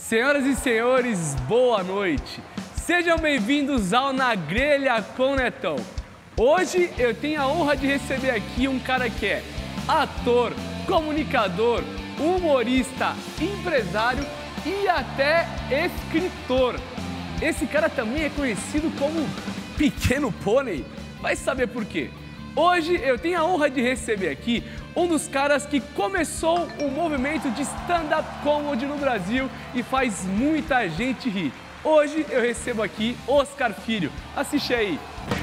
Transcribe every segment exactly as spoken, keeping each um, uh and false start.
Senhoras e senhores, boa noite. Sejam bem-vindos ao Na Grelha com Netão. Hoje eu tenho a honra de receber aqui um cara que é ator, comunicador, humorista, empresário e até escritor. Esse cara também é conhecido como Pequeno Pônei. Vai saber por quê. Hoje eu tenho a honra de receber aqui um dos caras que começou o movimento de stand-up comedy no Brasil e faz muita gente rir. Hoje eu recebo aqui Oscar Filho. Assiste aí.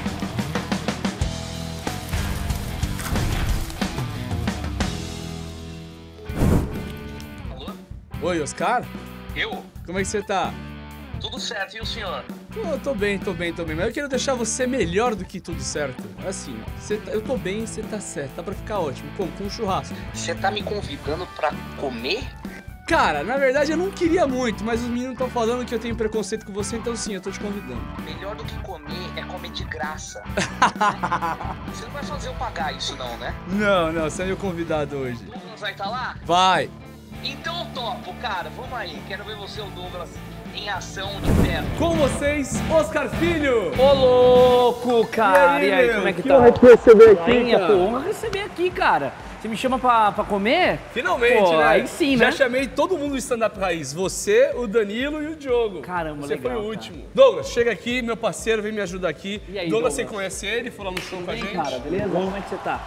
Alô? Oi, Oscar? Eu? Como é que você tá? Tudo certo, e o senhor? Tô, tô bem, tô bem, tô bem. Mas eu quero deixar você melhor do que tudo certo. Assim, ó, você tá, eu tô bem, você tá certo. Tá pra ficar ótimo. Como? Com um churrasco. Você tá me convidando pra comer? Cara, na verdade eu não queria muito, mas os meninos estão falando que eu tenho preconceito com você, então sim, eu tô te convidando. Melhor do que comer é comer de graça. Você não vai fazer eu pagar isso não, né? Não, não, você é meu convidado hoje. O Douglas vai estar lá? Vai! Então eu topo, cara. Vamos aí. Quero ver você, o Douglas, em ação de perto. Com vocês, Oscar Filho! Ô louco, cara! E aí, meu? como é que, que tá? honra te receber aqui, Rainha, cara. pô, honra receber aqui, cara. Você me chama pra, pra comer? Finalmente, Pô, né? aí sim, Já né? chamei todo mundo do stand-up raiz. Você, o Danilo e o Diogo. Caramba, Você legal, foi o cara. último. Douglas, chega aqui, meu parceiro, vem me ajudar aqui. E aí, Douglas, Douglas? você conhece ele, foi lá no show com a Vem, gente. cara, beleza? Como é que você tá?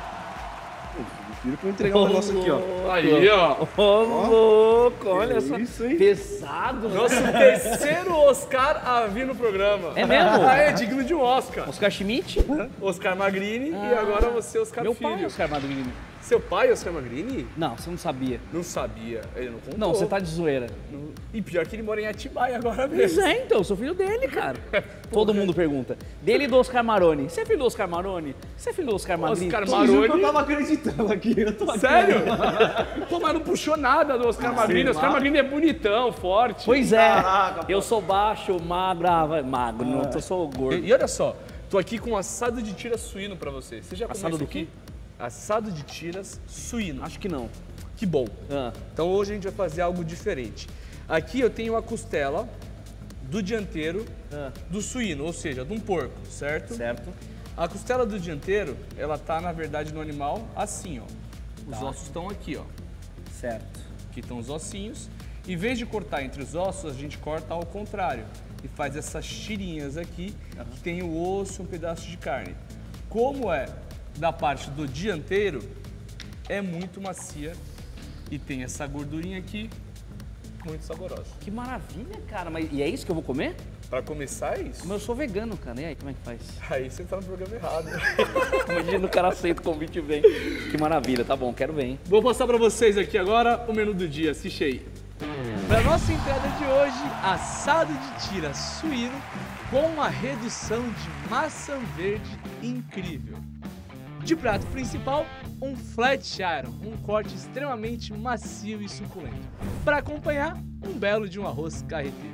Filho, pra eu entregar um negócio aqui, ó. Aí, ó. Ô, louco, olha Que só. isso, hein? Pesado, né? Nosso terceiro Oscar a vir no programa. É mesmo? Ah, é digno de um Oscar. Oscar Schmidt? Oscar Magrini e agora você, Oscar Meu Filho. pai, Oscar Madrini. Seu pai, Oscar Magrini? Não, você não sabia. Não sabia. Ele não contou. Não, você tá de zoeira. E pior que ele mora em Atibaia agora Pois mesmo. é, então, eu sou filho dele, cara. Todo mundo pergunta. Dele e do Oscar Maroni. Você é filho do Oscar Maroni? Você é filho do Oscar Magrini? Oscar Eu juro que eu Maroni. tava acreditando aqui. Eu tô aqui. Sério? Pô, mas não puxou nada do Oscar Magrini. O Oscar Magrini é bonitão, forte. Pois é. Caraca, eu sou baixo, magro, ah, vai- magro, não, eu sou gordo. E, e olha só, tô aqui com um assado de tiras suíno pra você. Você já comeu Assado isso do quê? aqui? Assado de tiras suíno. Acho que não. Que bom. Ah, Então hoje a gente vai fazer algo diferente. Aqui eu tenho a costela do dianteiro ah, do suíno, ou seja, de um porco, certo? certo. A costela do dianteiro, ela tá na verdade no animal assim, ó. Os Tá. ossos estão aqui, ó. Certo. Aqui estão os ossinhos. Em vez de cortar entre os ossos, a gente corta ao contrário e faz essas tirinhas aqui, que tem o osso e um pedaço de carne. Como é da parte do dianteiro, é muito macia e tem essa gordurinha aqui, muito saborosa. Que maravilha, cara. Mas, e é isso que eu vou comer? Para começar é isso. Mas eu sou vegano, cara. E aí, como é que faz? Aí você tá no programa errado. Imagina o cara aceita o convite e vem. Que maravilha, tá bom, quero ver, hein? Vou passar para vocês aqui agora o menu do dia, assiste aí. Para nossa entrada de hoje, assado de tira suíno com uma redução de maçã verde incrível. De prato principal, um flat iron, um corte extremamente macio e suculento. Para acompanhar, um belo de um arroz carreteiro.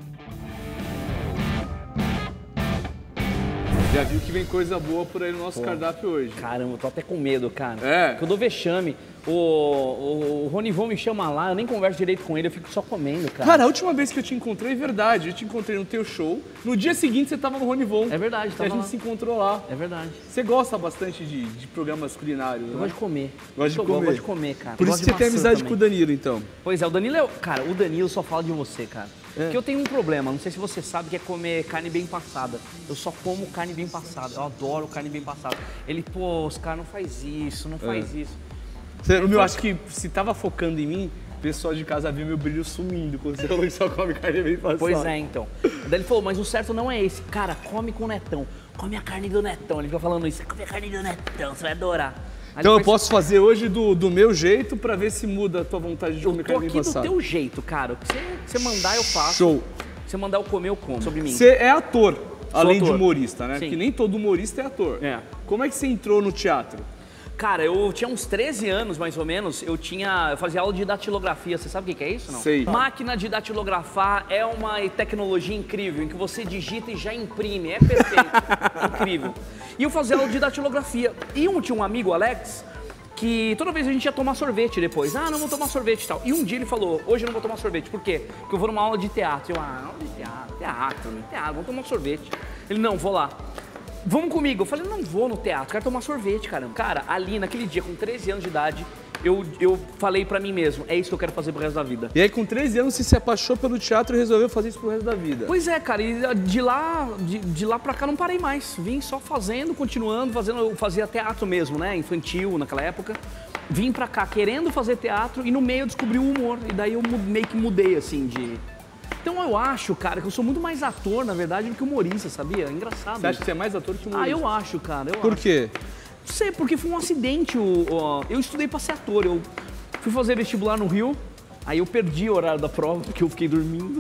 Já viu que vem coisa boa por aí no nosso cardápio hoje. Caramba, eu tô até com medo, cara. É? Porque eu dou vexame. O, o, o Ronivon me chama lá, eu nem converso direito com ele, eu fico só comendo, cara. Cara, a última vez que eu te encontrei, verdade, eu te encontrei no teu show. No dia seguinte você tava no Ronivon. É verdade, E a tava gente lá. se encontrou lá. É verdade. Você gosta bastante de, de programas culinários, Eu né? gosto de comer. Gosta de eu comer. gosto de comer, cara. Por Eu isso gosto que de você tem maçã amizade também. com o Danilo, então. Pois é, o Danilo é. o- Cara, o Danilo só fala de você, cara. É. Porque eu tenho um problema, não sei se você sabe, que é comer carne bem passada. Eu só como carne bem passada. Eu adoro carne bem passada. Ele, pô, os caras não faz isso, não faz É. isso. Você, eu acho que se tava focando em mim, o pessoal de casa viu meu brilho sumindo quando você só come carne bem passada. Pois é, então. Daí ele falou, mas o certo não é esse. Cara, come com o Netão. Come a carne do Netão. Ele fica falando isso. Come a carne do Netão, você vai adorar. Aí Então eu ele faz- posso fazer hoje do, do meu jeito pra ver se muda a tua vontade de Eu comer tô carne aqui bem do passada. teu jeito, cara. O que você, você mandar, eu faço. Show. Se você mandar eu comer, eu como. Sobre mim. Você é ator, além de ator. humorista, né? Sim. Porque nem todo humorista é ator. É. Como é que você entrou no teatro? Cara, eu tinha uns treze anos, mais ou menos, eu tinha, eu fazia aula de datilografia, você sabe o que que é isso, não? Sei. Máquina de datilografar é uma tecnologia incrível, em que você digita e já imprime, é perfeito, incrível. E eu fazia aula de datilografia. E um, tinha um amigo, Alex, que toda vez a gente ia tomar sorvete depois. Ah, não vou tomar sorvete e tal. E um dia ele falou, hoje eu não vou tomar sorvete. Por quê? Porque eu vou numa aula de teatro. Eu, ah, aula de teatro, teatro, teatro, vamos tomar sorvete. Ele, não, vou lá. Vamos comigo. Eu falei, não vou no teatro, quero tomar sorvete, caramba. Cara, ali naquele dia, com treze anos de idade, eu, eu falei pra mim mesmo, é isso que eu quero fazer pro resto da vida. E aí com treze anos você se apaixonou pelo teatro e resolveu fazer isso pro resto da vida. Pois é, cara, e de lá, de, de lá pra cá não parei mais. Vim só fazendo, continuando, fazendo, eu fazia teatro mesmo, né, infantil naquela época. Vim pra cá querendo fazer teatro e no meio eu descobri o humor. E daí eu meio que mudei, assim, de... Então eu acho, cara, que eu sou muito mais ator, na verdade, do que humorista, sabia? É engraçado. Você acha que você é mais ator que humorista? Ah, eu acho, cara, eu Por acho. quê? Não sei, porque foi um acidente. O, o, eu estudei pra ser ator. Eu fui fazer vestibular no Rio, aí eu perdi o horário da prova, porque eu fiquei dormindo.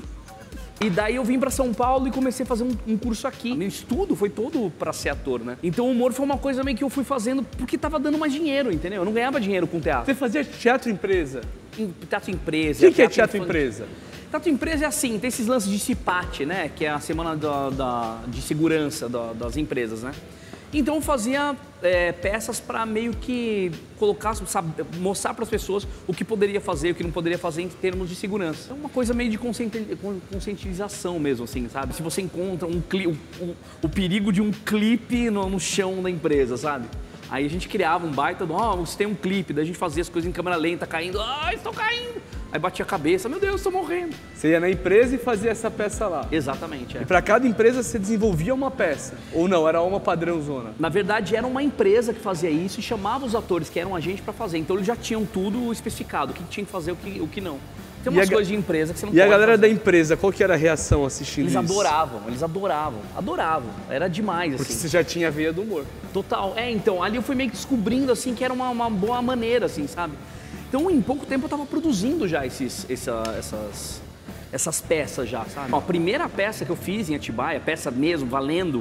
E daí eu vim pra São Paulo e comecei a fazer um, um curso aqui. Meu estudo foi todo pra ser ator, né? Então o humor foi uma coisa meio que eu fui fazendo porque tava dando mais dinheiro, entendeu? Eu não ganhava dinheiro com teatro. Você fazia teatro empresa? Em, teatro empresa. O que, que é teatro empresa? Teatro empresa é assim, tem esses lances de CIPAT, né? Que é a semana da, da, de segurança da, das empresas, né? Então eu fazia é, peças para meio que colocar, sabe, mostrar para as pessoas o que poderia fazer, o que não poderia fazer em termos de segurança. É uma coisa meio de conscientização mesmo, assim, sabe? Se você encontra um cli o, o, o perigo de um clipe no, no chão da empresa, sabe? Aí a gente criava um baita, ó, oh, você tem um clipe, daí a gente fazia as coisas em câmera lenta, caindo, ah, estou caindo. Aí batia a cabeça, meu Deus, estou morrendo. Você ia na empresa e fazia essa peça lá? Exatamente, é. E para cada empresa você desenvolvia uma peça? Ou não, era uma padrãozona? Na verdade, era uma empresa que fazia isso e chamava os atores que eram agentes para fazer. Então eles já tinham tudo especificado, o que tinha que fazer, o que, o que não. Tem umas coisas de empresa que você não E pode a galera fazer. da empresa, qual que era a reação assistindo Eles isso? adoravam, eles adoravam, adoravam. Era demais, assim. Porque você já tinha a veia do humor. Total. É, então, ali eu fui meio que descobrindo, assim, que era uma, uma boa maneira, assim, sabe? Então, em pouco tempo eu tava produzindo já esses, essa, essas, essas peças já, sabe? Ó, a primeira peça que eu fiz em Atibaia, peça mesmo, valendo,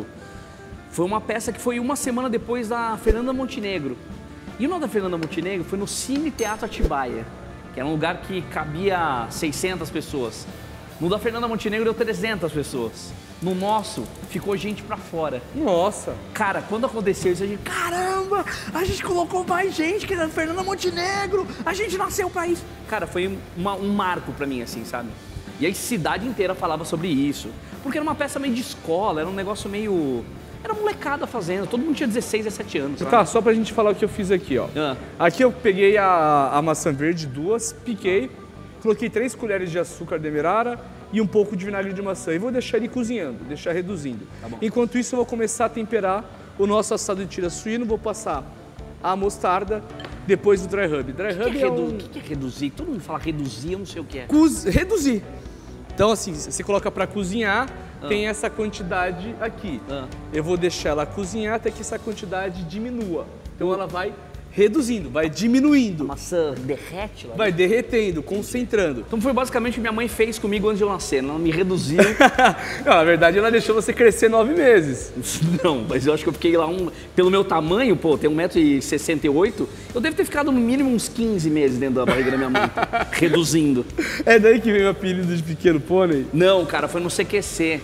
foi uma peça que foi uma semana depois da Fernanda Montenegro. E o nome da Fernanda Montenegro foi no Cine Teatro Atibaia, que era um lugar que cabia seiscentas pessoas. No da Fernanda Montenegro deu trezentas pessoas. No nosso, ficou gente pra fora. Nossa! Cara, quando aconteceu isso, a gente... Caramba! A gente colocou mais gente que a Fernanda Montenegro! A gente nasceu pra isso! Cara, foi uma, um marco pra mim, assim, sabe? E a cidade inteira falava sobre isso. Porque era uma peça meio de escola, era um negócio meio... Era molecada fazendo, todo mundo tinha dezesseis, dezessete anos. Tá, só pra gente falar o que eu fiz aqui, ó. Ah. Aqui eu peguei a, a maçã verde, duas, piquei, coloquei três colheres de açúcar demerara e um pouco de vinagre de maçã. E vou deixar ele cozinhando, deixar reduzindo. Tá bom. Enquanto isso, eu vou começar a temperar o nosso assado de tira suíno. Vou passar a mostarda, depois o dry rub. Dry O rub que, é, é um... redu... que, que é reduzir? Todo mundo fala reduzir, eu não sei o que é. Cuz... reduzir. Então, assim, você coloca pra cozinhar, Ah. tem essa quantidade aqui. Ah. Eu vou deixar ela cozinhar até que essa quantidade diminua. Então ela vai reduzindo, vai diminuindo, A maçã derrete lá. vai derretendo, concentrando. Então foi basicamente o que minha mãe fez comigo antes de eu nascer. Ela me reduziu. Não, na verdade, ela deixou você crescer nove meses. Não, mas eu acho que eu fiquei lá um... Pelo meu tamanho, pô, tem um metro e sessenta e oito, eu devo ter ficado no mínimo uns quinze meses dentro da barriga da minha mãe. Reduzindo. É daí que vem o apelido de pequeno pônei? Não, cara, foi no C Q C.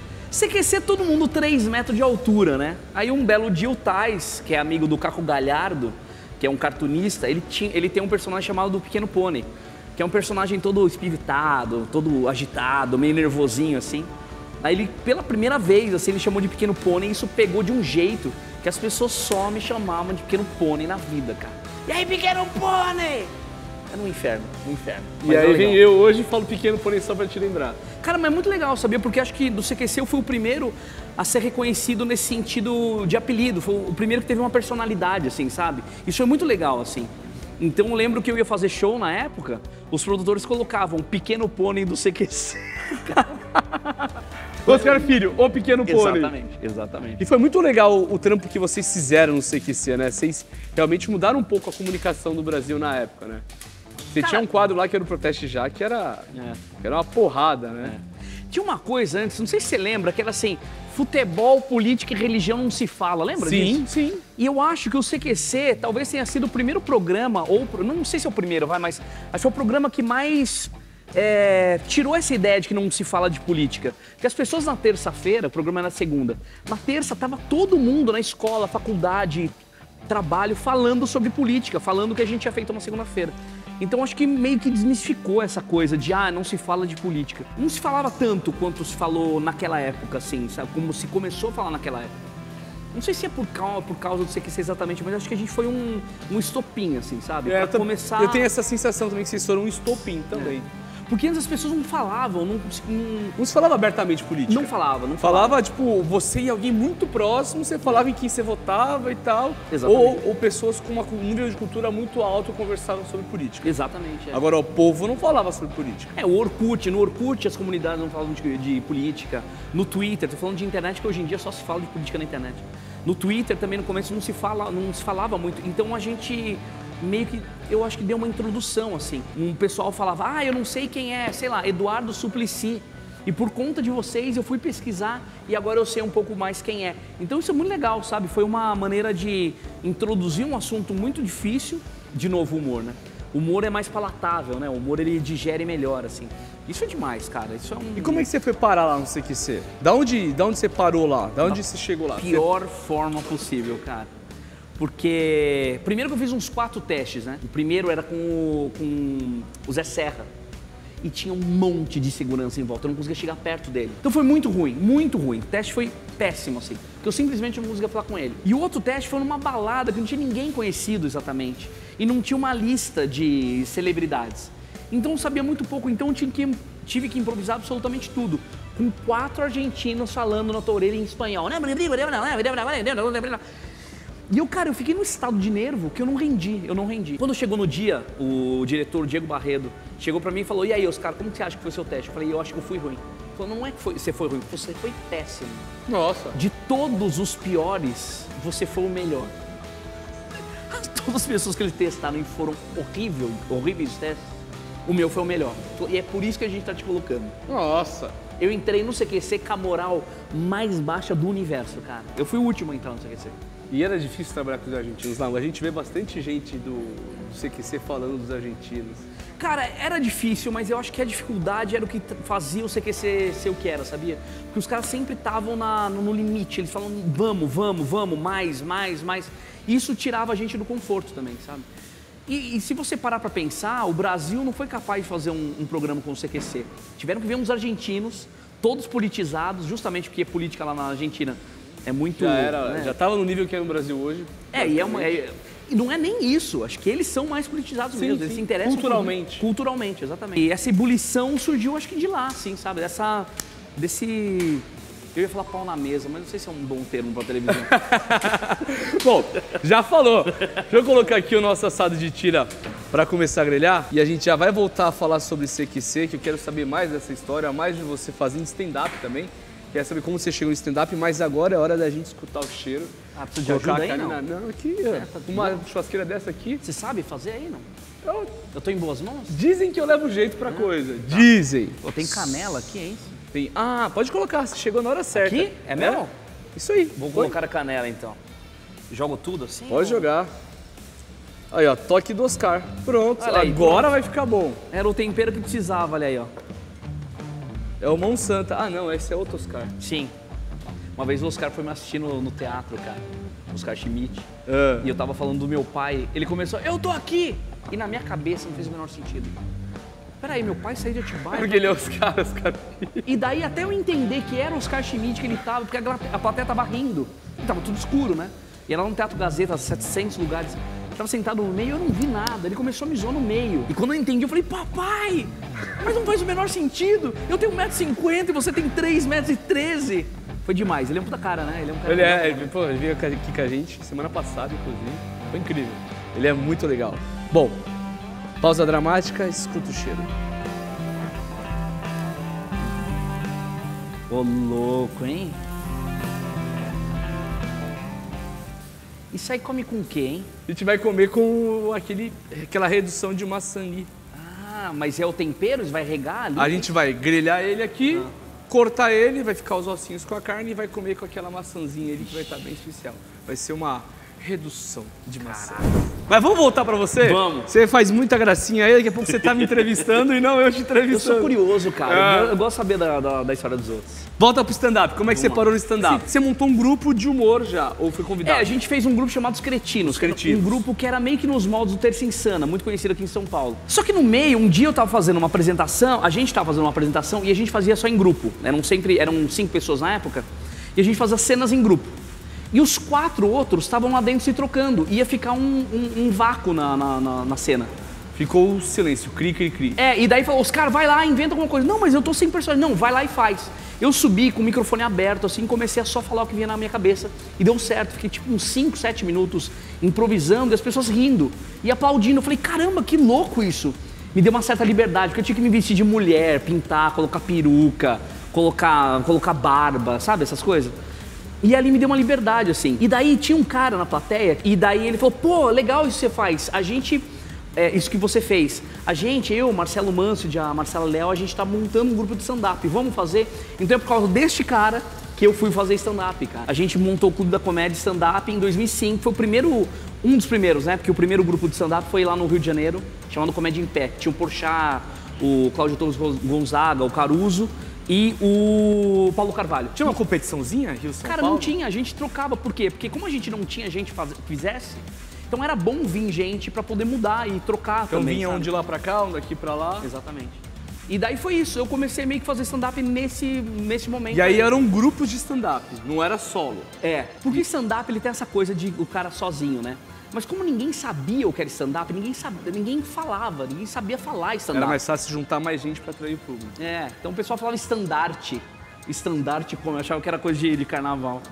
C Q C, todo mundo três metros de altura, né? Aí um belo dia o Tais, que é amigo do Caco Galhardo, que é um cartunista, ele, tinha, ele tem um personagem chamado do Pequeno Pônei, que é um personagem todo espiritado, todo agitado, meio nervosinho, assim. Aí ele, pela primeira vez, assim, ele chamou de Pequeno Pônei e isso pegou de um jeito que as pessoas só me chamavam de Pequeno Pônei na vida, cara. E aí, Pequeno Pônei? É no inferno, no inferno. E Mas é aí legal. vem eu hoje e falo pequeno pônei só pra te lembrar. Cara, mas é muito legal, sabia? Porque acho que do C Q C eu fui o primeiro a ser reconhecido nesse sentido de apelido. Foi o primeiro que teve uma personalidade, assim, sabe? Isso foi muito legal, assim. Então eu lembro que eu ia fazer show na época, os produtores colocavam Pequeno Pônei do C Q C. Oscar Filho, o pequeno pônei. Exatamente, exatamente. E foi muito legal o, o trampo que vocês fizeram no C Q C, né? Vocês realmente mudaram um pouco a comunicação do Brasil na época, né? Você Cara, tinha um quadro lá que era o Proteste Já, que era, É. que era uma porrada, né? Tinha uma coisa antes, não sei se você lembra, que era assim, futebol, política e religião não se fala, lembra Sim, disso? sim. E eu acho que o C Q C talvez tenha sido o primeiro programa, ou não sei se é o primeiro, vai, mas acho que foi o programa que mais é, tirou essa ideia de que não se fala de política. Porque as pessoas na terça-feira, o programa era na segunda, na terça tava todo mundo na escola, faculdade, trabalho falando sobre política, falando o que a gente tinha feito uma segunda-feira. Então acho que meio que desmistificou essa coisa de, ah, não se fala de política. Não se falava tanto quanto se falou naquela época, assim, sabe? Como se começou a falar naquela época. Não sei se é por causa, por causa do C Q C exatamente, mas acho que a gente foi um, um estopim, assim, sabe? É, pra começar... Eu tenho essa sensação também que vocês foram um estopim também. É. Porque antes as pessoas não falavam, não... Não, não se falava abertamente política. Não falava, não falava. Falava, tipo, você e alguém muito próximo, você falava em quem você votava e tal. Exatamente. Ou, ou pessoas com uma- um nível de cultura muito alto conversavam sobre política. Exatamente. É. Agora, o povo não falava sobre política. É, o Orkut, no Orkut as comunidades não falavam de, de política. No Twitter, tô falando de internet, que hoje em dia só se fala de política na internet. No Twitter também no começo não se, fala, não se falava muito. Então a gente meio que, eu acho que deu uma introdução, assim. Um pessoal falava, ah, eu não sei quem é, sei lá, Eduardo Suplicy. E por conta de vocês eu fui pesquisar e agora eu sei um pouco mais quem é. Então isso é muito legal, sabe? Foi uma maneira de introduzir um assunto muito difícil, de novo humor, né? O humor é mais palatável, né? O humor ele digere melhor, assim. Isso é demais, cara. Isso é um... E como é que você foi parar lá no C Q C? Da onde, da onde você parou lá? Da onde você chegou lá? Pior forma possível, cara. Porque, primeiro que eu fiz uns quatro testes, né? O primeiro era com o, com o Zé Serra. E tinha um monte de segurança em volta, eu não conseguia chegar perto dele. Então foi muito ruim, muito ruim. O teste foi péssimo, assim. Porque eu simplesmente não conseguia falar com ele. E o outro teste foi numa balada que não tinha ninguém conhecido exatamente. E não tinha uma lista de celebridades. Então eu sabia muito pouco, então eu tive que, tive que improvisar absolutamente tudo. Com quatro argentinos falando na tua orelha em espanhol. E eu, cara, eu fiquei num estado de nervo que eu não rendi, eu não rendi. Quando chegou no dia, o diretor, Diego Barredo, chegou pra mim e falou, e aí, Oscar, como que você acha que foi o seu teste? Eu falei, eu acho que eu fui ruim. Ele falou, não é que foi, você foi ruim, você foi péssimo. Nossa. De todos os piores, você foi o melhor. Todas as pessoas que eles testaram e foram horrível, horríveis os testes, o meu foi o melhor. E é por isso que a gente tá te colocando. Nossa. Eu entrei no C Q C com a moral mais baixa do universo, cara. Eu fui o último a entrar no C Q C. E era difícil trabalhar com os argentinos lá. A gente vê bastante gente do, do C Q C falando dos argentinos. Cara, era difícil, mas eu acho que a dificuldade era o que fazia o C Q C ser o que era, sabia? Porque os caras sempre estavam no, no limite, eles falam, vamos, vamos, vamos, mais, mais, mais. E isso tirava a gente do conforto também, sabe? E, e se você parar pra pensar, o Brasil não foi capaz de fazer um, um programa com o C Q C. Tiveram que ver uns argentinos, todos politizados, justamente porque política lá na Argentina é muito... Já era, né? já tava no nível que é no Brasil hoje. É, e é uma... É, e não é nem isso, acho que eles são mais politizados Sim, mesmo, sim. eles se interessam... Culturalmente. Por, culturalmente, exatamente. E essa ebulição surgiu, acho que de lá, assim, sabe? Dessa... Desse... Eu ia falar pau na mesa, mas não sei se é um bom termo pra televisão. Bom, já falou. Deixa eu colocar aqui o nosso assado de tira para começar a grelhar. E a gente já vai voltar a falar sobre C Q C, que eu quero saber mais dessa história, mais de você fazendo stand-up também. Quero saber como você chegou no stand-up, mas agora é hora da gente escutar o cheiro. Ah, precisa de ajuda aí, não? Na... Não, aqui, ó, tá uma churrasqueira dessa aqui. Você sabe fazer aí, não? Eu... Eu tô em boas mãos? Dizem que eu levo jeito pra coisa. Dizem. Pô, tem canela aqui, é isso? Tem... Ah, pode colocar, você chegou na hora certa. Aqui? É mesmo? Isso aí. Vou Foi. colocar a canela, então. Jogo tudo assim? Pode ou... jogar. Aí, ó, toque do Oscar. Pronto, Olha aí, agora pronto. vai ficar bom. Era o tempero que precisava, olha aí, ó. É o Monsanto. Ah, não, esse é outro Oscar. Sim. Uma vez o Oscar foi me assistir no, no teatro, cara. Oscar Schmidt. Ah. E eu tava falando do meu pai. Ele começou, eu tô aqui! E na minha cabeça não fez o menor sentido. Peraí, meu pai saiu de Atibaia. Porque ele é Oscar, Oscar. E daí até eu entender que era o Oscar Schmidt que ele tava, porque a, gla- a plateia tava rindo. E tava tudo escuro, né? E era lá no Teatro Gazeta, setecentos lugares. Eu tava sentado no meio, eu não vi nada. Ele começou a me zoar no meio. E quando eu entendi, eu falei, papai, mas não faz o menor sentido. Eu tenho um metro e cinquenta e você tem três metros e treze. Foi demais. Ele é um puta cara, né? Ele é um cara Ele é, legal. ele, pô, ele veio aqui com a gente semana passada, inclusive. Foi incrível. Ele é muito legal. Bom, pausa dramática, escuta o cheiro. Ô, louco, hein? Isso aí come com o quê, hein? A gente vai comer com aquele, aquela redução de maçã ali. Ah, mas é o tempero? Você vai regar ali? A gente vai grelhar ele aqui, cortar ele, vai ficar os ossinhos com a carne e vai comer com aquela maçãzinha ali que vai estar bem especial. Vai ser uma redução de maçã. Mas vamos voltar pra você? Vamos. Você faz muita gracinha aí, daqui a pouco você tá me entrevistando e não eu te entrevistando. Eu sou curioso, cara. É. Eu, eu gosto de saber da, da, da história dos outros. Volta pro stand-up, como é que você Vamos lá. parou no stand-up? Você montou um grupo de humor já, ou foi É, convidado? a gente fez um grupo chamado Os Cretinos. Os Cretinos. Um grupo que era meio que nos moldes do Terça Insana, muito conhecido aqui em São Paulo. Só que no meio, um dia eu tava fazendo uma apresentação, a gente tava fazendo uma apresentação e a gente fazia só em grupo. Eram sempre, eram cinco pessoas na época, e a gente fazia cenas em grupo. E os quatro outros estavam lá dentro se trocando. Ia ficar um, um, um vácuo na, na, na, na cena. Ficou o silêncio, cri, cri, cri. É, e daí falou, os caras, vai lá, inventa alguma coisa. Não, mas eu tô sem personagem. Não, vai lá e faz. Eu subi com o microfone aberto, assim, comecei a só falar o que vinha na minha cabeça. E deu certo. Fiquei tipo uns cinco, sete minutos improvisando e as pessoas rindo e aplaudindo. Eu falei, caramba, que louco isso. Me deu uma certa liberdade, porque eu tinha que me vestir de mulher, pintar, colocar peruca, colocar, colocar barba, sabe, essas coisas. E ali me deu uma liberdade, assim. E daí tinha um cara na plateia, e daí ele falou, pô, legal isso que você faz. A gente, é, isso que você fez. A gente, eu, Marcelo Manso e a Marcela Leal, a gente tá montando um grupo de stand-up. Vamos fazer? Então é por causa deste cara que eu fui fazer stand-up, cara. A gente montou o Clube da Comédia stand-up em dois mil e cinco. Foi o primeiro, um dos primeiros, né? Porque o primeiro grupo de stand-up foi lá no Rio de Janeiro, chamado Comédia em Pé. Tinha o Porchat, o Cláudio Torres Gonzaga, o Caruso e o Paulo Carvalho. Tinha uma competiçãozinha, Rio São Cara, Paulo? não tinha, a gente trocava. Por quê? Porque como a gente não tinha gente faz... que fizesse, então era bom vir gente pra poder mudar e trocar Então também, vinha um sabe? de lá pra cá, um daqui pra lá. Exatamente. E daí foi isso, eu comecei meio que fazer stand-up nesse, nesse momento. E aí eram grupos de stand-up, não era solo. É, porque stand-up ele tem essa coisa de o cara sozinho, né? Mas como ninguém sabia o que era stand-up, ninguém sabia, ninguém falava, ninguém sabia falar stand-up. Era mais fácil juntar mais gente pra atrair o público. É, então o pessoal falava estandarte. Estandarte, como eu achava que era coisa de, de carnaval.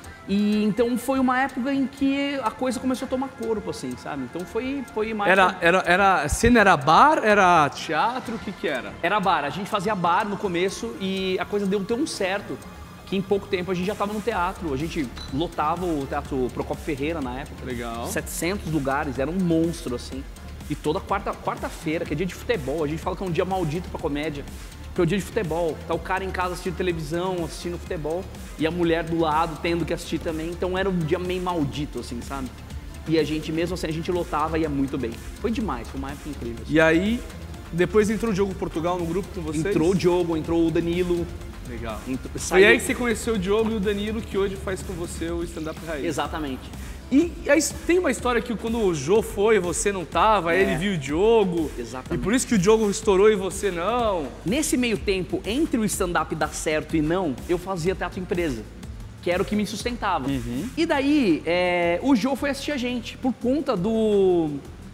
E então foi uma época em que a coisa começou a tomar corpo, assim, sabe? Então foi, foi mais... Era, era, era, cena era bar, era teatro, o que que era? Era bar, a gente fazia bar no começo e a coisa deu tão certo que em pouco tempo a gente já estava no teatro. A gente lotava o Teatro Procopio Ferreira na época. Legal. setecentos lugares, era um monstro, assim. E toda quarta, quarta-feira, que é dia de futebol, a gente fala que é um dia maldito pra comédia, porque é o dia de futebol. Tá o cara em casa assistindo televisão, assistindo futebol, e a mulher do lado tendo que assistir também. Então era um dia meio maldito, assim, sabe? E a gente, mesmo assim, a gente lotava e ia muito bem. Foi demais, foi uma época incrível. Assim. E aí, depois entrou o Diogo Portugal no grupo com vocês? Entrou o Diogo, entrou o Danilo. Legal. Entrou, Foi saiu... aí que você conheceu o Diogo e o Danilo, que hoje faz com você o stand-up raiz. Exatamente. E aí tem uma história que quando o Jô foi, você não tava, É. ele viu o Diogo. Exatamente. E por isso que o Diogo estourou e você não. Nesse meio tempo, entre o stand-up dar certo e não, eu fazia teatro empresa, que era o que me sustentava. Uhum. E daí, é, o Jô foi assistir a gente, por conta do,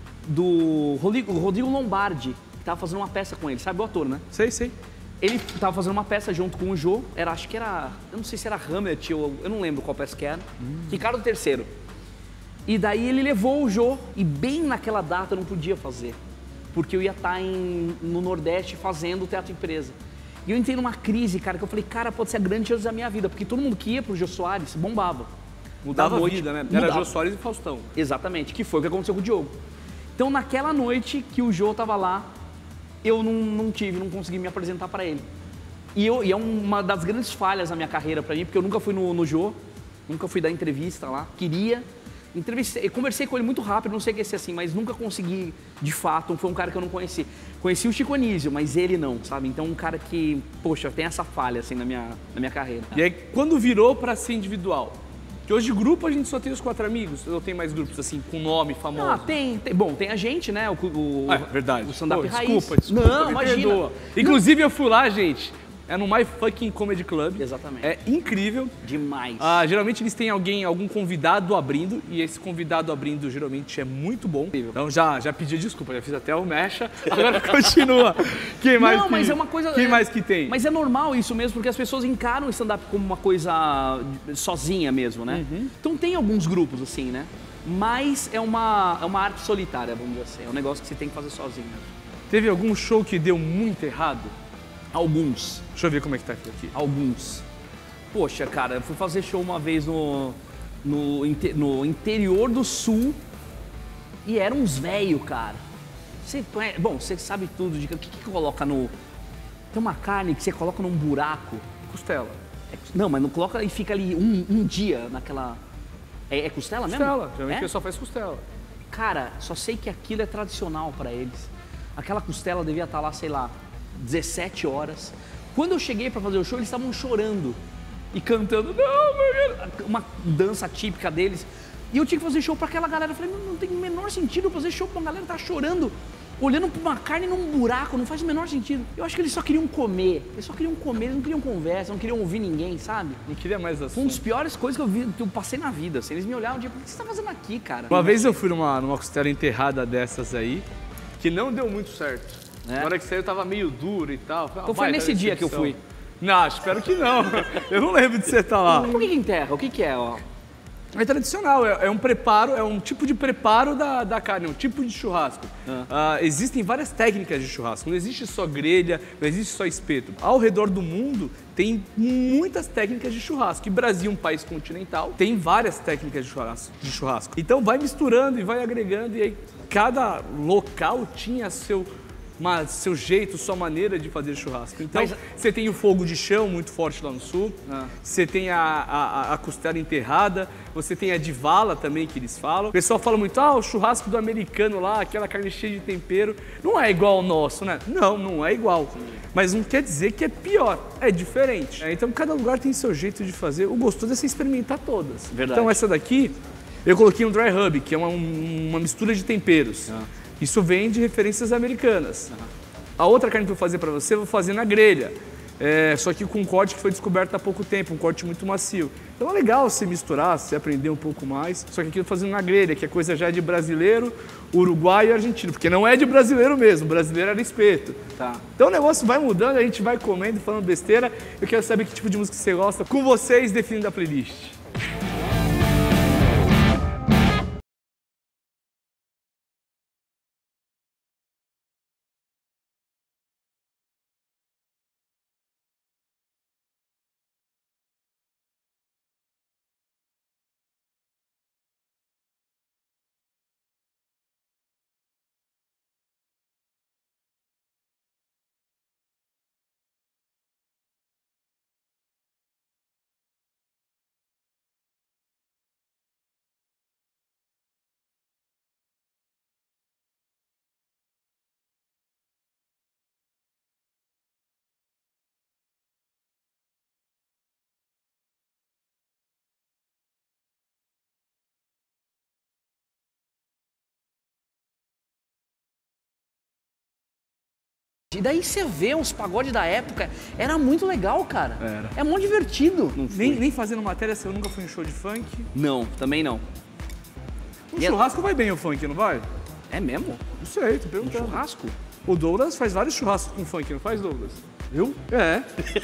do Rodrigo, Rodrigo Lombardi, que tava fazendo uma peça com ele, sabe o ator, né? Sei, sei. Ele tava fazendo uma peça junto com o Jô, era, acho que era, eu não sei se era Hamlet, ou, eu não lembro qual peça que era, Hum. Ricardo terceiro. E daí ele levou o Jô, e bem naquela data eu não podia fazer, porque eu ia estar em, no Nordeste fazendo teatro empresa. E eu entrei numa crise, cara, que eu falei, cara, pode ser a grande chance da minha vida, porque todo mundo que ia pro Jô Soares bombava. Mudava Da a noite, vida, né? Era mudava. Jô Soares e Faustão. Exatamente, que foi o que aconteceu com o Diogo. Então naquela noite que o Jô tava lá, eu não, não tive, não consegui me apresentar para ele. E, eu, e é uma das grandes falhas na minha carreira para mim, porque eu nunca fui no, no Jô, nunca fui dar entrevista lá, queria. Entrevistei, eu conversei com ele muito rápido, não sei o que é ser assim, mas nunca consegui, de fato, foi um cara que eu não conheci. Conheci o Chico Anísio, mas ele não, sabe? Então um cara que, poxa, tem essa falha assim na minha, na minha carreira. E aí, quando virou pra ser individual? Que hoje grupo a gente só tem os quatro amigos, ou tem mais grupos assim, com nome famoso? Ah, tem, tem. Bom, tem a gente, né? O, o, Ah, é verdade. O stand-up Pô, raiz. desculpa, desculpa, Não, me imagina. perdoa. Inclusive eu fui lá, gente, é no My Fucking Comedy Club. Exatamente. É incrível. Demais. Ah, geralmente eles têm alguém, algum convidado abrindo, e esse convidado abrindo geralmente é muito bom. Então já, já pedi desculpa, já fiz até o mecha, agora continua. Quem mais Não, que, mas é uma coisa... Quem é- mais que tem? Mas é normal isso mesmo, porque as pessoas encaram o stand-up como uma coisa sozinha mesmo, né? Uhum. Então tem alguns grupos assim, né? Mas é uma, é uma arte solitária, vamos dizer assim. É um negócio que você tem que fazer sozinho. Teve algum show que deu muito errado? Alguns. Deixa eu ver como é que tá aqui. Alguns. Poxa, cara, eu fui fazer show uma vez no, no, inte- no interior do sul e eram uns velho, cara. Você, conhece- bom, você sabe tudo de o que, que coloca no... Tem uma carne que você coloca num buraco. Costela. É, não, mas não coloca e fica ali um, um dia naquela... É, é costela mesmo? Costela, geralmente É? o pessoal faz costela. Cara, só sei que aquilo é tradicional pra eles. Aquela costela devia estar lá, sei lá, dezessete horas. Quando eu cheguei pra fazer o show, eles estavam chorando e cantando, não, meu... uma dança típica deles. E eu tinha que fazer show pra aquela galera. Eu falei, não, não tem o menor sentido eu fazer show pra uma galera que tá chorando, olhando pra uma carne num buraco, não faz o menor sentido. Eu acho que eles só queriam comer, eles só queriam comer, eles não queriam conversa, não queriam ouvir ninguém, sabe? Não queria mais Foi um dos assunto. piores coisas que eu, vi, que eu passei na vida, assim. Eles me olhavam e diziam, o que você tá fazendo aqui, cara? Uma vez eu fui numa, numa costela enterrada dessas aí, que não deu muito certo. É? Na hora que saiu tava meio duro e tal. Então foi nesse dia que eu fui. Não, espero que não. Eu não lembro de você estar lá. Por que que enterra? O que que é, ó? É tradicional, é, é um preparo, é um tipo de preparo da, da carne, é um tipo de churrasco. Ah, existem várias técnicas de churrasco, não existe só grelha, não existe só espeto. Ao redor do mundo tem muitas técnicas de churrasco. E Brasil, um país continental, tem várias técnicas de churrasco. De churrasco. Então vai misturando e vai agregando, e aí cada local tinha seu... Mas seu jeito, sua maneira de fazer churrasco. Então, Mas- você tem o fogo de chão muito forte lá no sul, você tem a, a, a costela enterrada, você tem a de vala também, que eles falam. O pessoal fala muito, ah, o churrasco do americano lá, aquela carne cheia de tempero, não é igual ao nosso, né? Não, não é igual. Mas não quer dizer que é pior, é diferente. É, então, cada lugar tem seu jeito de fazer. O gostoso é você experimentar todas. Verdade. Então, essa daqui, eu coloquei um dry rub, que é uma, uma mistura de temperos. Isso vem de referências americanas. A outra carne que eu vou fazer para você, eu vou fazer na grelha. É, só que com um corte que foi descoberto há pouco tempo, um corte muito macio. Então é legal você misturar, você aprender um pouco mais. Só que aqui eu tô fazendo na grelha, que a coisa já é de brasileiro, uruguaio e argentino. Porque não é de brasileiro mesmo, brasileiro era espeto. Tá. Então o negócio vai mudando, a gente vai comendo, falando besteira. Eu quero saber que tipo de música você gosta. Com vocês, definindo a playlist. E daí você vê os pagodes da época, era muito legal, cara. Era. É muito divertido. Nem, nem fazendo matéria, eu nunca fui em show de funk. Não, também não. Um E a- churrasco vai bem o funk, não vai? É mesmo? Não sei, tô Um perguntando. churrasco? O Douglas faz vários churrascos com funk, não faz, Douglas? Eu? É.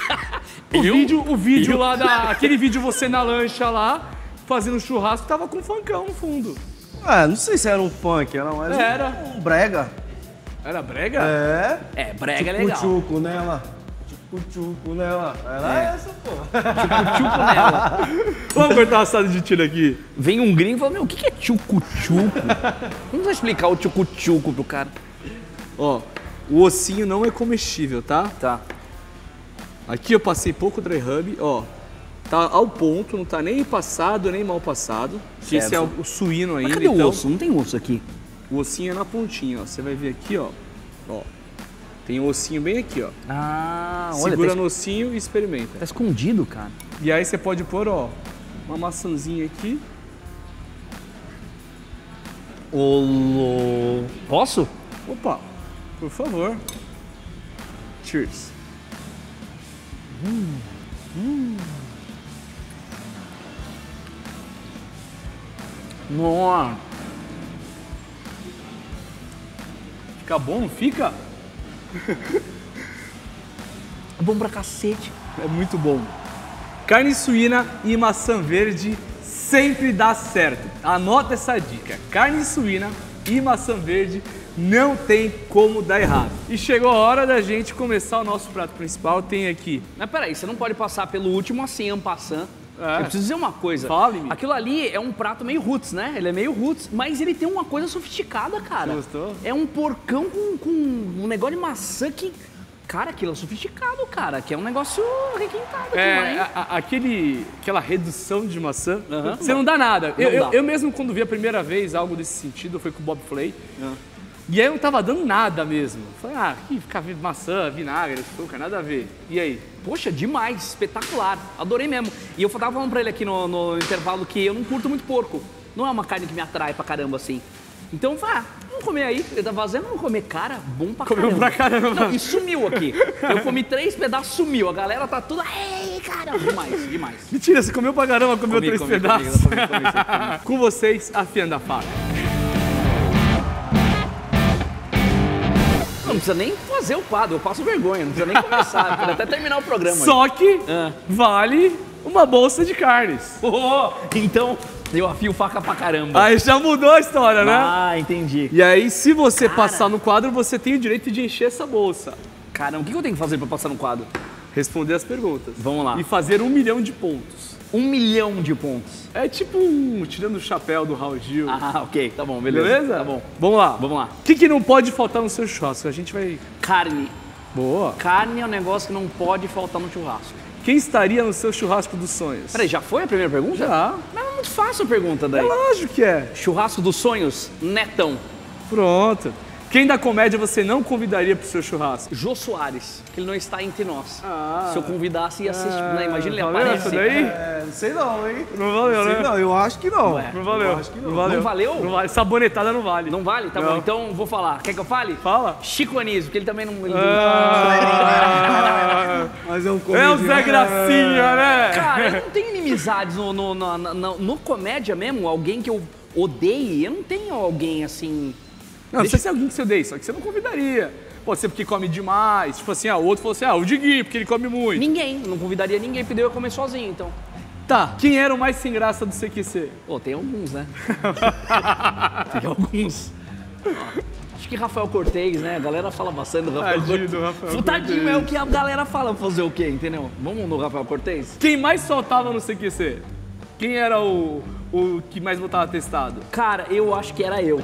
O vídeo, o vídeo lá da... Aquele vídeo você na lancha lá, fazendo churrasco, tava com funkão no fundo. Ah, não sei se era um funk, era mais um- Era. um brega. Era brega? É. É, brega é legal. Tchucu nela. Tchucu nela. Era essa, pô. Tchucu nela. Vamos cortar uma assada de tiro aqui. Vem um gringo e fala, meu, o que que é tchucu-tchuco? Vamos explicar o tchucu-tchuco pro cara. Ó, o ossinho não é comestível, tá? Tá. Aqui eu passei pouco dry rub, ó. Tá ao ponto, não tá nem passado, nem mal passado. Que esse é o, o suíno ainda, Mas cadê então... o osso? Não tem osso aqui. O ossinho é na pontinha, ó. Você vai ver aqui, ó. Ó. Tem o ossinho bem aqui, ó. Ah, olha, Segura tá, no ossinho e experimenta. tá escondido, cara. E aí você pode pôr, ó, uma maçãzinha aqui. Ô, posso? Opa, por favor. Cheers. Nossa. Fica bom, não fica? É bom pra cacete. É muito bom. Carne suína e maçã verde sempre dá certo. Anota essa dica. Carne suína e maçã verde não tem como dar errado. E chegou a hora da gente começar o nosso prato principal. Tem aqui. Mas peraí, você não pode passar pelo último assim, en passant. É. Eu preciso dizer uma coisa. Fale-me. Aquilo ali é um prato meio roots, né? Ele é meio roots, mas ele tem uma coisa sofisticada, cara. Gostou? É um porcão com, com um negócio de maçã que... Cara, aquilo é sofisticado, cara, que é um negócio requintado. É, aquilo, hein? a- a- aquele, aquela redução de maçã, Aham. você não dá nada. Eu, Não eu- dá. eu mesmo, quando vi a primeira vez algo desse sentido, foi com o Bob Flay. Ah. E aí eu não tava dando nada mesmo. Falei, ah, que ficar maçã, vinagre, açúcar, nada a ver. E aí? Poxa, demais, espetacular. Adorei mesmo. E eu tava falando pra ele aqui no, no intervalo que eu não curto muito porco. Não é uma carne que me atrai pra caramba assim. Então eu falei, ah, vamos comer aí. Ele tá fazendo, vamos comer. Cara, bom pra Comeu caramba. pra caramba. Não, e sumiu aqui. Eu comi três pedaços, sumiu. A galera tá toda, ei, cara. Demais, demais. Mentira, você comeu pra caramba, comeu Comi, três comi, pedaços. comi, comi, comi, comi, comi. Com vocês, afiando a faca. Não precisa nem fazer o quadro, eu passo vergonha. Não precisa nem começar, pode até terminar o programa. aí. Só que Ah. vale uma bolsa de carnes. Oh, então, eu afio faca pra caramba. Aí já mudou a história, né? Ah, entendi. E aí, se você passar no quadro, você tem o direito de encher essa bolsa. Caramba, o que eu tenho que fazer pra passar no quadro? Responder as perguntas. Vamos lá. E fazer um milhão de pontos. Um milhão de pontos. É tipo um tirando o chapéu do Raul Gil. Ah, ok, tá bom, beleza. Beleza? Tá bom. Vamos lá. Vamos lá. O que, que não pode faltar no seu churrasco? A gente vai... Carne. Boa. Carne é um negócio que não pode faltar no churrasco. Quem estaria no seu churrasco dos sonhos? Peraí, já foi a primeira pergunta? Já. Mas é muito fácil a pergunta É daí. lógico que é. Churrasco dos sonhos, Netão. Pronto. Quem da comédia você não convidaria pro seu churrasco? Jô Soares, que ele não está entre nós. Ah. Se eu convidasse, ia assistir. né? Imagina ele valeu aparece. essa daí? É, não sei não, hein? Não valeu, Sei né? não, eu acho que não. Ué. Não valeu. Eu acho que não. valeu. Não valeu? Não vale. Sabonetada não vale. Não vale? Tá Não. bom, então vou falar. Quer que eu fale? Fala. Chico Anísio, porque ele também não... Ele não- Ah, Mas é um é o comediante. Zé Gracinha, né? Cara, eu não tenho inimizades no, no, no, no- no comédia mesmo, alguém que eu odeie. Eu não tenho alguém assim... Não, não sei se é alguém que você odeia, só que você não convidaria. Pode ser porque come demais. Tipo assim, ah, o outro falou assim, ah, o Digui, porque ele come muito. Ninguém, não convidaria ninguém, porque eu ia comer sozinho, então. Tá, quem era o mais sem graça do C Q C? Pô, tem alguns, né? Tem alguns. Ó, acho que Rafael Cortez, né? A galera fala bastante do Rafael Tadinho Cortez. do Rafael Tadinho Cortez. é o que a galera fala fazer o quê, entendeu? Vamos no Rafael Cortez? Quem mais soltava no C Q C? Quem era o, o que mais botava testado? Cara, eu acho que era eu.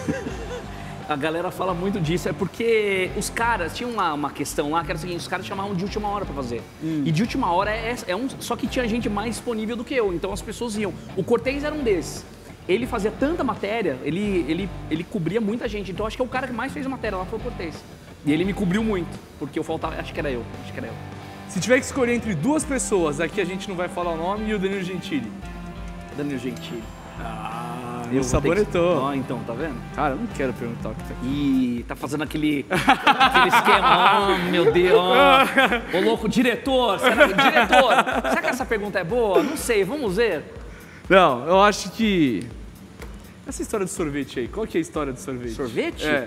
A galera fala muito disso, é porque os caras, tinha uma, uma questão lá que era o seguinte, os caras chamavam de última hora pra fazer. E de última hora é, é um. Só que tinha gente mais disponível do que eu, então as pessoas iam. O Cortez era um desses. Ele fazia tanta matéria, ele, ele, ele cobria muita gente. Então acho que é o cara que mais fez matéria lá foi o Cortez. E ele me cobriu muito, porque eu faltava. Acho que era eu, acho que era eu. Se tiver que escolher entre duas pessoas, aqui a gente não vai falar o nome, e o Danilo Gentili. Danilo Gentili. Ah, Eu vou ter que- sabonetou. Ó, então, tá vendo? Cara, eu não quero perguntar o que tá aqui. E tá fazendo aquele, aquele esquema. Oh, meu Deus. Ô, louco, diretor. Será que, diretor, será que essa pergunta é boa? Não sei, vamos ver. Não, eu acho que... Essa história do sorvete aí, qual que é a história do sorvete? Sorvete? É.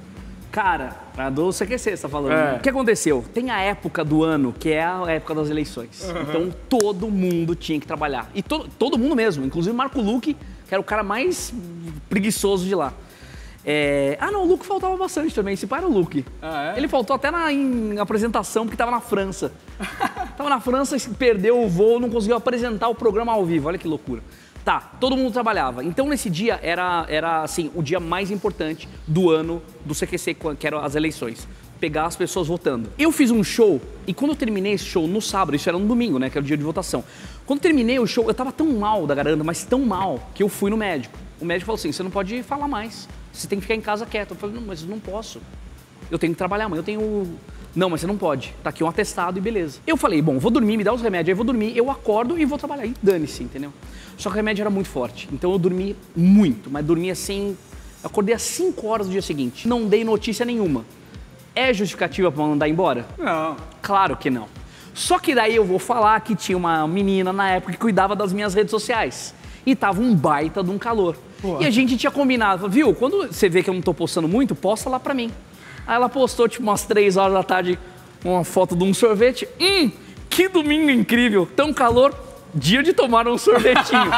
Cara, a do C Q C você tá falando. É. O que aconteceu? Tem a época do ano, que é a época das eleições. Então todo mundo tinha que trabalhar. E to, todo mundo mesmo, inclusive Marco Luque, que era o cara mais preguiçoso de lá. É... Ah, não, o Luque faltava bastante também. Esse pai era o Luque. Ah, é? Ele faltou até na em apresentação, porque tava na França. Tava na França, perdeu o voo, não conseguiu apresentar o programa ao vivo. Olha que loucura. Tá, todo mundo trabalhava. Então, nesse dia, era, era assim, o dia mais importante do ano do C Q C, que eram as eleições. Pegar as pessoas votando. Eu fiz um show, e quando eu terminei esse show no sábado, isso era no domingo, né, que era o dia de votação. Quando eu terminei o show, eu tava tão mal da garganta, mas tão mal, que eu fui no médico. O médico falou assim, você não pode falar mais, você tem que ficar em casa quieto. Eu falei, não, mas eu não posso. Eu tenho que trabalhar amanhã, eu tenho... Não, mas você não pode. Tá aqui um atestado e beleza. Eu falei, bom, vou dormir, me dá os remédios, aí eu vou dormir, eu acordo e vou trabalhar. E dane-se, entendeu? Só que o remédio era muito forte. Então eu dormi muito, mas dormi assim... Eu acordei às cinco horas do dia seguinte. Não dei notícia nenhuma. É justificativa pra mandar embora? Não. Claro que não. Só que daí eu vou falar que tinha uma menina na época que cuidava das minhas redes sociais. E tava um baita de um calor. E a gente tinha combinado, viu? Quando você vê que eu não tô postando muito, posta lá pra mim. Aí ela postou, tipo, umas três horas da tarde, uma foto de um sorvete. Hum, que domingo incrível, tão calor, dia de tomar um sorvetinho.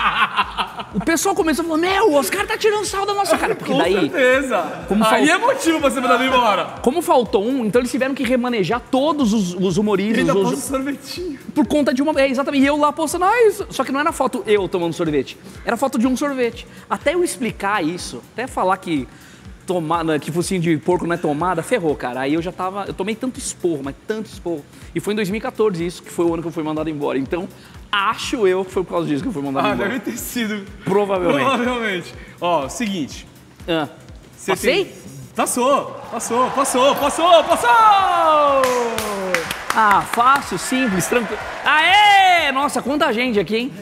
O pessoal começou a falar, meu, o Oscar tá tirando sal da nossa cara. Porque Com daí, certeza. Como Aí fal- é motivo pra você mandar ele embora. como faltou um, então eles tiveram que remanejar todos os, os humoristas. Ainda os- posso sorvetinho. Por conta de uma... É, exatamente. E eu lá postando, ah, isso. Só que não era foto eu tomando sorvete. Era foto de um sorvete. Até eu explicar isso, até falar que tomada, que focinho de porco não é tomada, ferrou, cara. Aí eu já tava, eu tomei tanto esporro, mas tanto esporro. E foi em dois mil e quatorze isso, que foi o ano que eu fui mandado embora. Então, acho eu que foi por causa disso que eu fui mandado Ah, embora. deve ter sido. Provavelmente. Provavelmente. Ó, seguinte. Ah. Você Passei? tem- Passou, passou, passou, passou, passou! Ah, fácil, simples, tranquilo. Aê! Nossa, quanta gente aqui, hein?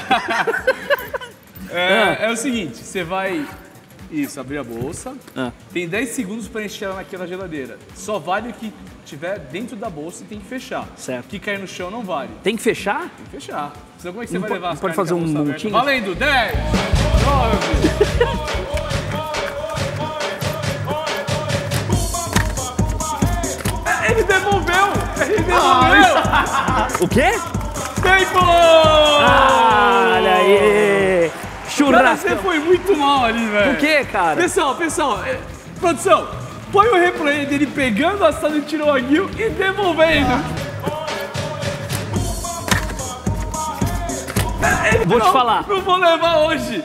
É, é o seguinte, você vai... Isso, abrir a bolsa. Ah. Tem dez segundos pra encher ela naquela geladeira. Só vale o que tiver dentro da bolsa e tem que fechar. Certo. O que cair no chão não vale. Tem que fechar? Tem que fechar. Senão como é que você Não vai pode- levar as não pode carnes fazer com a um bolsa montinho? aberta? Valendo, dez, nove... Ele devolveu! Ele devolveu! O quê? Tempo! Ah, olha aí! Cara, Churrasco! você foi muito mal ali, velho. O quê, cara? Pessoal, pessoal, é, produção, põe o replay dele pegando a assado de Tiroaguil e devolvendo. Ele Vou te não- falar. Não vou levar hoje.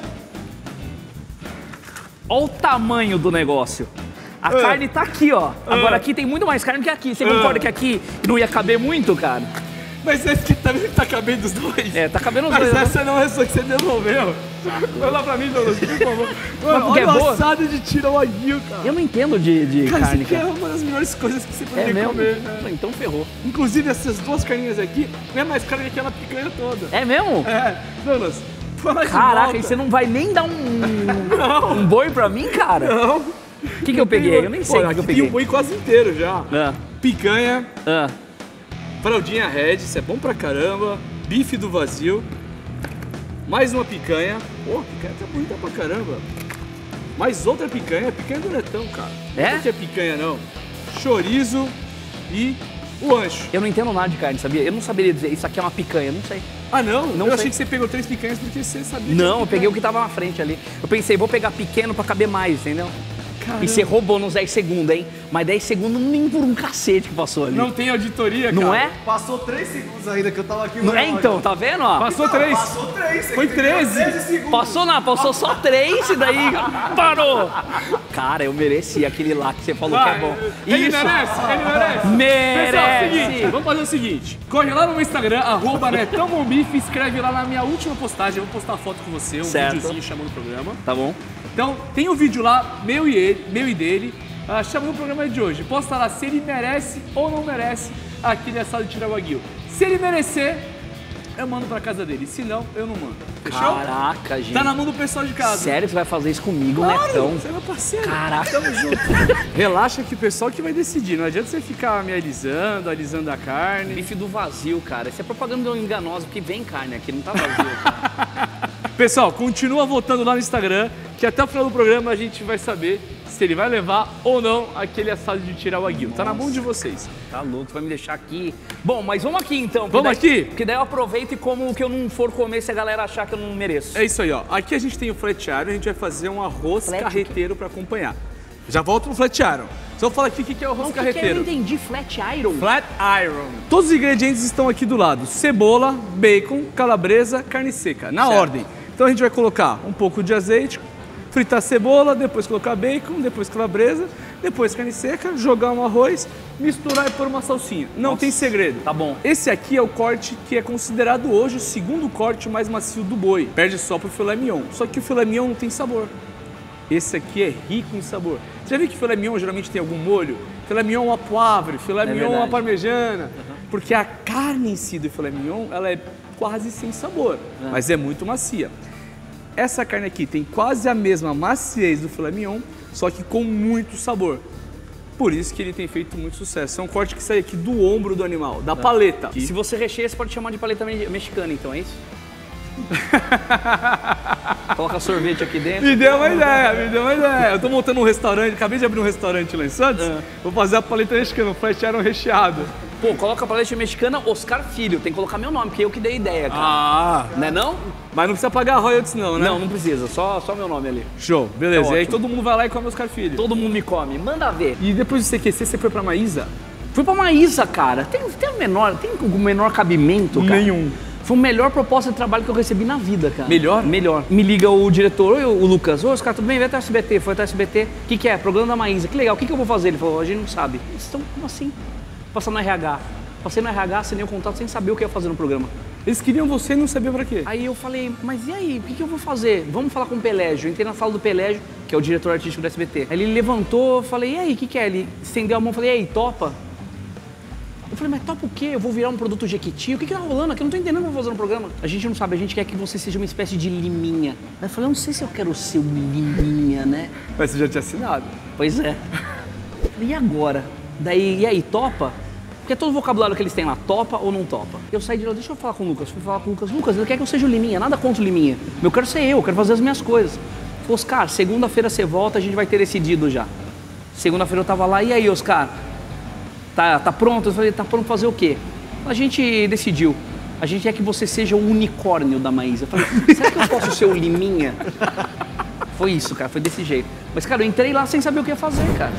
Olha o tamanho do negócio. A Ah. carne tá aqui, ó. Agora Ah. aqui tem muito mais carne que aqui. Você Ah. concorda que aqui não ia caber muito, cara? Mas esse que também tá cabendo os dois. É, tá cabendo os Mas dois. né? essa não é só que você devolveu. Vai lá pra mim, Douglas, por favor. Mano, porque olha é o boa? assado de Tiroaguil, cara. Eu não entendo de, de Cara, carne, isso aqui cara. é uma das melhores coisas que você É poderia mesmo? comer, né? Então ferrou. Inclusive, essas duas carninhas aqui não é mais carne que aquela picanha toda. É mesmo? É, Douglas, fala de Caraca, volta. e você não vai nem dar um, um boi pra mim, cara? Não. O que, que eu peguei? Eu nem sei o que, que eu Tem um peguei. boi quase inteiro já. Ah, Picanha, ah. fraldinha red, isso é bom pra caramba. Bife do vazio. Mais uma picanha. Pô, picanha tá bonita pra caramba. Mais outra picanha. Picanha do Netão, cara. É? Não é picanha, não. Chorizo e o ancho. Eu não entendo nada de carne, sabia? Eu não saberia dizer, isso aqui é uma picanha, não sei. Ah, não? Não eu sei. achei que você pegou três picanhas porque você sabia. Não, que eu peguei o que tava na frente ali. Eu pensei, vou pegar pequeno pra caber mais, entendeu? Caramba. E você roubou nos dez segundos, hein? Mas dez segundos nem por um cacete que passou ali. Não tem auditoria, Não cara. é? Passou três segundos ainda que eu tava aqui. Não é então, tá vendo, ó? Passou três. Passou três. você Foi entendeu? treze. treze segundos. Passou não, passou só três e daí parou. Cara, eu mereci aquele lá que você falou que é bom. Ele Isso. merece, ele merece. Merece. Pessoal, é o seguinte, vamos fazer o seguinte. Corre lá no meu Instagram, arroba Netão Bom Bife, escreve lá na minha última postagem. Eu vou postar foto com você, um Certo. videozinho chamando o programa. Tá bom? Então, tem um vídeo lá, meu e ele, meu e dele, ah, chamando o programa de hoje. Posta lá se ele merece ou não merece aquele assado de Tiroaguil. Se ele merecer, eu mando pra casa dele. Se não, eu não mando. Fechou? Caraca, gente. Tá na mão do pessoal de casa. Sério, você vai fazer isso comigo, Claro, Netão? você é meu parceiro. Caraca. Tamo junto. Relaxa que o pessoal que vai decidir. Não adianta você ficar me alisando, alisando a carne. Bife do vazio, cara. Isso é propaganda enganosa, porque vem carne aqui, não tá vazio, cara. Pessoal, continua voltando lá no Instagram, que até o final do programa a gente vai saber se ele vai levar ou não aquele assado de Tiroaguil. Tá na mão de vocês. Tá louco, vai me deixar aqui. Bom, mas vamos aqui então. que Vamos daí- aqui? Porque daí eu aproveito e como o que eu não for comer se a galera achar que eu não mereço. É isso aí, ó. Aqui a gente tem o flat iron, a gente vai fazer um arroz Flat carreteiro pra acompanhar. Já volto no flat iron. Só vou falar aqui o que que é o arroz O que que é? Eu carreteiro. não entendi. Flat iron? Flat iron. Todos os ingredientes estão aqui do lado. Cebola, bacon, calabresa, carne seca. Na Certo. ordem. Então a gente vai colocar um pouco de azeite, fritar a cebola, depois colocar bacon, depois calabresa, depois carne seca, jogar um arroz, misturar e pôr uma salsinha. Não Nossa, tem segredo. tá bom. Esse aqui é o corte que é considerado hoje o segundo corte mais macio do boi. Perde só pro filé mignon. Só que o filé mignon não tem sabor. Esse aqui é rico em sabor. Você já viu que filé mignon geralmente tem algum molho? Filé mignon uma poivre, filé mignon uma verdade. parmejana. Porque a carne em si do filé mignon, ela é quase sem sabor, mas é muito macia. Essa carne aqui tem quase a mesma maciez do filé mignon, só que com muito sabor. Por isso que ele tem feito muito sucesso. É um corte que sai aqui do ombro do animal, da paleta. Se você recheia, você pode chamar de paleta me- mexicana, então, é isso? Coloca sorvete aqui dentro. Me deu uma ideia, me deu uma ideia. Eu tô montando um restaurante, acabei de abrir um restaurante lá em Santos, vou fazer a paleta mexicana, um flat iron recheado. Pô, coloca a paleta mexicana Oscar Filho. Tem que colocar meu nome, porque eu que dei a ideia, cara. Ah, Não é não? mas não precisa pagar royalties não, né? Não, não precisa. Só, só meu nome ali. Show, beleza. Tá E aí ótimo. todo mundo vai lá e come os filho. Todo mundo me come. Manda ver. E depois do C Q C, você foi pra Maísa? Fui pra Maísa, cara. Tem, tem o menor, tem o menor cabimento, cara. Nenhum. Foi a melhor proposta de trabalho que eu recebi na vida, cara. Melhor? Melhor. Me liga o diretor, oi, o Lucas. Oi, os caras, tudo bem? Vai até o S B T. Foi até o S B T. O que, que é? Programa da Maísa. Que legal. O que, que eu vou fazer? Ele falou, a gente não sabe. Eles estão, como assim? Passando no R H. Passei no R H, assinei o contrato sem saber o que eu ia fazer no programa. Eles queriam você e não sabiam pra quê. Aí eu falei, mas e aí? O que, que eu vou fazer? Vamos falar com o Pelégio. Eu entrei na sala do Pelégio, que é o diretor artístico do S B T. Aí ele levantou, eu falei, e aí, o que, que é? Ele estendeu a mão, eu falei, e aí, topa? Eu falei, mas topa o quê? Eu vou virar um produto Jequiti? O que que tá rolando aqui? Eu não tô entendendo o que eu vou fazer no programa. A gente não sabe, a gente quer que você seja uma espécie de liminha. Aí eu falei, eu não sei se eu quero ser um liminha, né? Mas você já tinha assinado. Pois é. Eu falei, e agora? Daí, e aí, topa? Porque é todo o vocabulário que eles têm lá, topa ou não topa. Eu saí de lá, deixa eu falar com o Lucas. Fui falar com o Lucas. Lucas, ele quer que eu seja o liminha, nada contra o liminha. Eu quero ser eu, eu quero fazer as minhas coisas. Ele falou, Oscar, segunda-feira você volta, a gente vai ter decidido já. Segunda-feira eu tava lá, e aí, Oscar? Tá, tá pronto? Eu falei, tá pronto pra fazer o quê? A gente decidiu. A gente quer que você seja o unicórnio da Maísa. Eu falei, será que eu posso ser o liminha? Foi isso, cara, foi desse jeito. Mas, cara, eu entrei lá sem saber o que ia fazer, cara.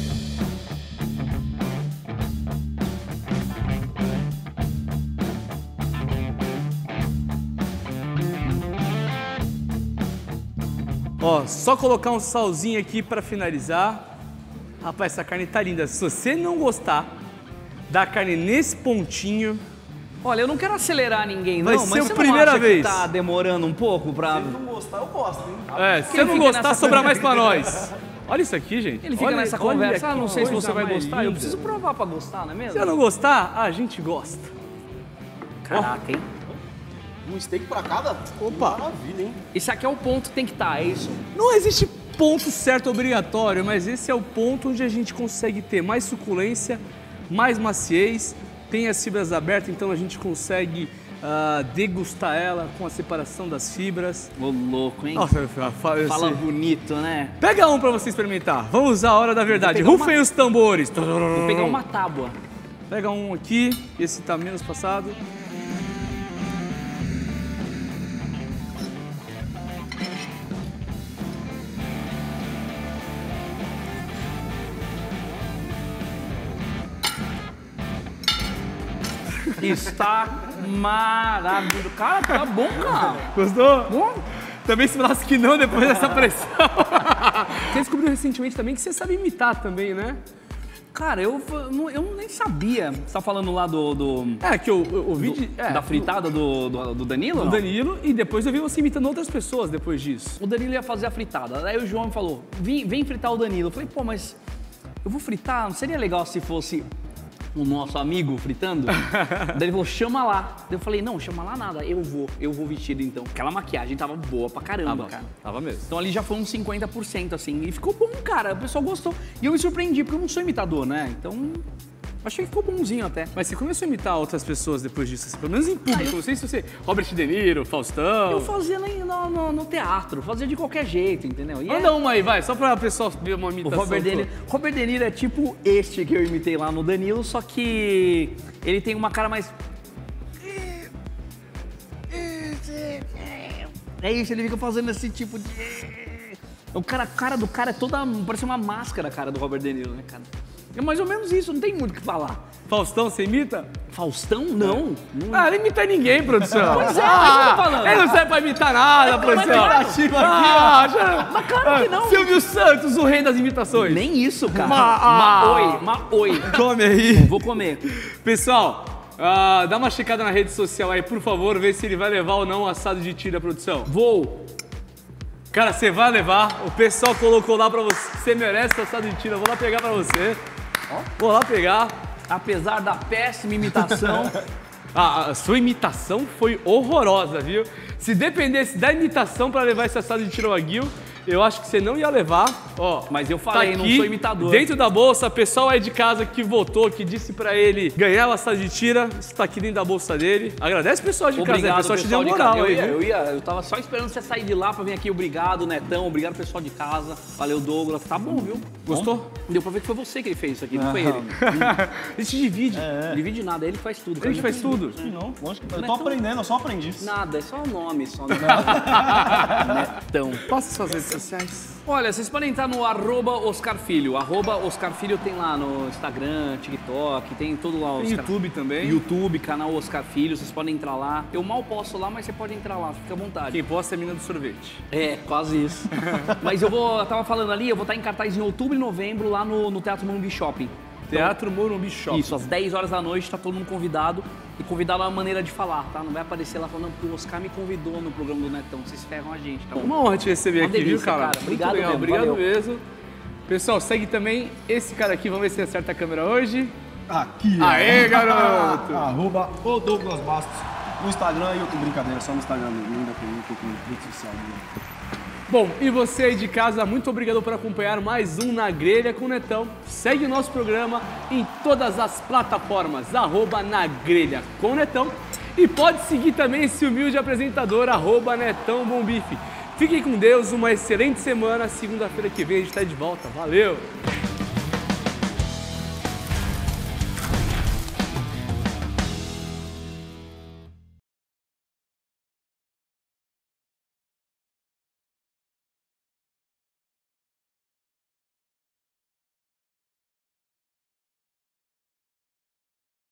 Ó, só colocar um salzinho aqui pra finalizar. Rapaz, essa carne tá linda. Se você não gostar da carne nesse pontinho... Olha, eu não quero acelerar ninguém, vai não, ser mas a você primeira não acha vez. que tá demorando um pouco pra... Se não gostar, eu gosto, hein? É, se Quem você não fica gostar, nessa sobrar mais conversa? pra nós. Olha isso aqui, gente. Ele fica olha, nessa olha conversa, ah, que não sei se coisa você vai mais gostar, eu linda. preciso provar pra gostar, não é mesmo? Se eu não gostar, a gente gosta. Caraca, hein? Um steak pra cada? Opa. Maravilha, hein? Esse aqui é o ponto que tem que estar, é isso? Não existe ponto certo obrigatório, mas esse é o ponto onde a gente consegue ter mais suculência, mais maciez, tem as fibras abertas, então a gente consegue uh, degustar ela com a separação das fibras. Ô, louco, hein? Nossa, eu falo, eu Fala sei. bonito, né? Pega um pra você experimentar. Vamos usar a hora da verdade. pegar Rufem uma- os tambores. Vou pegar uma tábua. Pega um aqui, esse tá menos passado. Está maravilhoso. Cara, tá bom, cara. Gostou? Bom. Também se falasse que não depois dessa pressão. Você descobriu recentemente também que você sabe imitar também, né? Cara, eu, não- eu nem sabia. Você tá falando lá do... do É, que eu, eu ouvi de, é, da fritada do, do, do Danilo? do não? Danilo e depois eu vi você imitando outras pessoas depois disso. O Danilo ia fazer a fritada. Aí o João me falou, vem, vem fritar o Danilo. Eu falei, pô, mas eu vou fritar? Não seria legal se fosse o nosso amigo fritando? Daí ele falou, chama lá. Daí eu falei, não, chama lá nada. Eu vou, eu vou vestido então. Aquela maquiagem tava boa pra caramba, cara. tava mesmo. Então ali já foi uns cinquenta por cento, assim. E ficou bom, cara. O pessoal gostou. E eu me surpreendi, porque eu não sou imitador, né? Então, achei que ficou bonzinho até. Mas você começou a imitar outras pessoas depois disso, assim, pelo menos em público. Não sei se você... Robert De Niro, Faustão... Eu fazia nem no, no, no teatro, fazia de qualquer jeito, entendeu? E é- Manda uma aí, vai, só pra pessoal ver uma O imitação. Robert De, Niro, Robert De Niro é tipo este que eu imitei lá no Danilo, só que ele tem uma cara mais... É isso, ele fica fazendo esse tipo de... O cara, a cara do cara é toda... Parece uma máscara a cara do Robert De Niro, né, cara? É mais ou menos isso, não tem muito o que falar. Faustão, você imita? Faustão, não. não. Ah, não imita ninguém, produção. Pois é, ah, mas eu tô falando. Ele não serve pra imitar nada, produção. Ah, já... Mas claro que não. Silvio Santos, o rei das imitações. Nem isso, cara. Ma- Ma, ah. oi, ma, oi. Come aí. Vou comer. Pessoal, ah, dá uma checada na rede social aí, por favor, ver se ele vai levar ou não o assado de tira, produção. Vou. Cara, você vai levar. O pessoal colocou lá pra você. Você merece o assado de tira. Vou lá pegar pra você. Vou lá pegar. Apesar da péssima imitação, Ah, a sua imitação foi horrorosa, viu? Se dependesse da imitação pra levar esse assado de tira Wagyu, eu acho que você não ia levar. Ó, mas eu tá falei, não aqui, sou imitador. Dentro da bolsa, pessoal aí de casa que votou, que disse pra ele ganhar o assado de tira, está aqui dentro da bolsa dele. Agradece o pessoal de casa, obrigado, né? O pessoal te deu de moral casa. Eu aí, ia, viu? eu ia, eu tava só esperando você sair de lá pra vir aqui. Obrigado, Netão. Obrigado, pessoal de casa. Valeu, Douglas. Tá bom, viu? Gostou? Bom. Deu pra ver que foi você que ele fez isso aqui, não, foi ele. Ele te divide. Não divide nada, ele que faz tudo. Ele que faz tudo. Não, lógico que eu tô aprendendo, eu sou um aprendiz. Nada, é só o nome, só. Netão. Passa suas redes sociais? Olha, vocês podem entrar no arroba Oscar Filho. Arroba Oscar Filho tem lá no Instagram, TikTok, tem tudo lá. Tem YouTube também. YouTube, canal Oscar Filho, vocês podem entrar lá. Eu mal posto lá, mas você pode entrar lá, fica à vontade. Quem posta é a mina do sorvete. É, quase isso. Mas eu vou, eu tava falando ali, eu vou estar em cartaz em outubro e novembro lá no, no Teatro Morumbi Shopping. Teatro Morumbi Shopping. Isso, às dez horas da noite, tá todo mundo convidado. E convidado é uma maneira de falar, tá? Não vai aparecer lá falando, porque o Oscar me convidou no programa do Netão, vocês ferram a gente, tá bom? Uma honra te receber Uma aqui, delícia, viu, cara? cara. Muito Obrigado legal, mesmo, obrigado valeu. mesmo. Pessoal, segue também esse cara aqui, vamos ver se acerta a câmera hoje. Aqui, Aê, ó. garoto! Arroba o Douglas Bastos no Instagram e outro brincadeira, só no Instagram mesmo, ainda tem um pouco de rede social. Né? Bom, e você aí de casa, muito obrigado por acompanhar mais um Na Grelha com o Netão. Segue o nosso programa em todas as plataformas, arroba Na Grelha com o Netão. E pode seguir também esse humilde apresentador, arroba Netão Bom Bife. Fiquem com Deus, uma excelente semana. Segunda-feira que vem a gente está de volta. Valeu!